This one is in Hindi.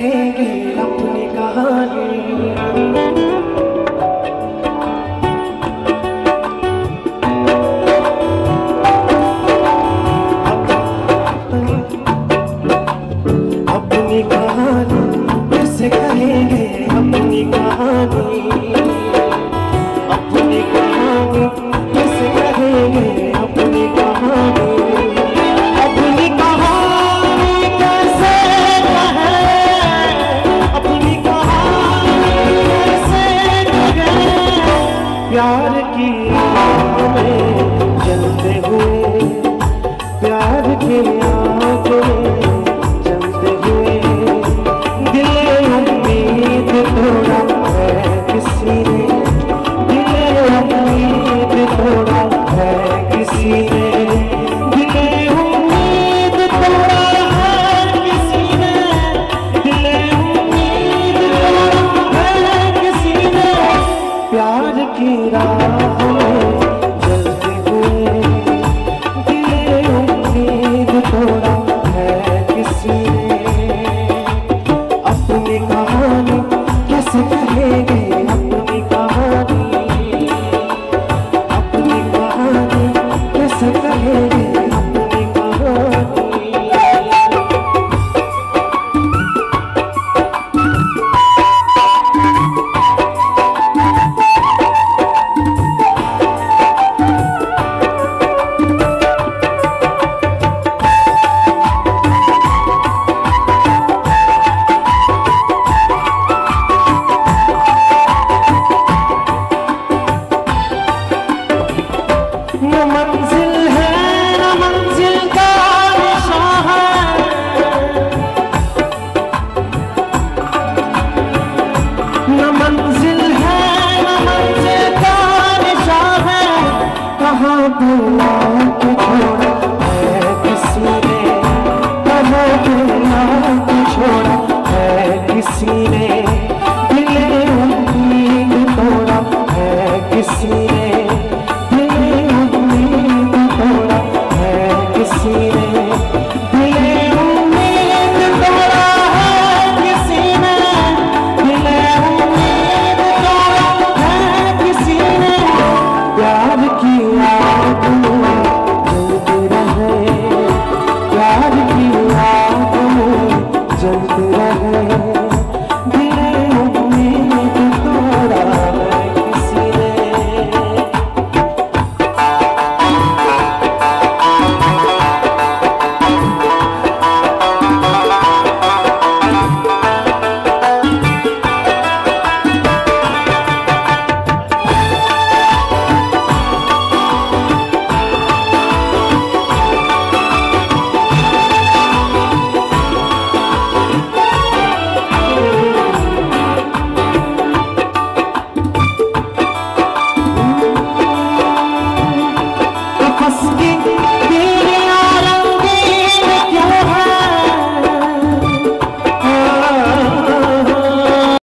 कहेंगे अपनी कहानी। अपनी कहानी कैसे कहेंगे अपनी कहानी, अपनी कहानी कैसे कहेंगे अपनी कहानी, अपनी कहानी कैसे कहें, अपनी कहानी कैसे कहें। प्यार की राह में चलते हुए, प्यार के आगे चलते हुए, दिले उम्मीद तोड़ा है किसी ने, दिले उम्मीद तोड़ा है किसी ने, दिले उम्मीद तोड़ा है किसी ने, दिले उम्मीद तोड़ा है किसी ने। प्यार की राह में चलते हुए, दिले उम्मीद तोड़ा है किसी ने। अपनी कहानी कैसे कहेंगे अपनी कहानी, अपनी कहानी कैसे कहेंगे अपनी कहानी। न मंजिल है न मंजिल का निशान है, न मंजिल है न मंजिल का निशान है। कहाँ बुला के छोड़ा है किसी ने, कहाँ बुला के छोड़ा है किसी ने, दिले उम्मीद तोड़ा है किसी ने, किसी ने, दिले उम्मीद तोड़ा है किसी ने, दिले उम्मीद तोड़ा है किसी ने। प्यार की आग में जलते रहे, प्यार की आग में जलते रहे,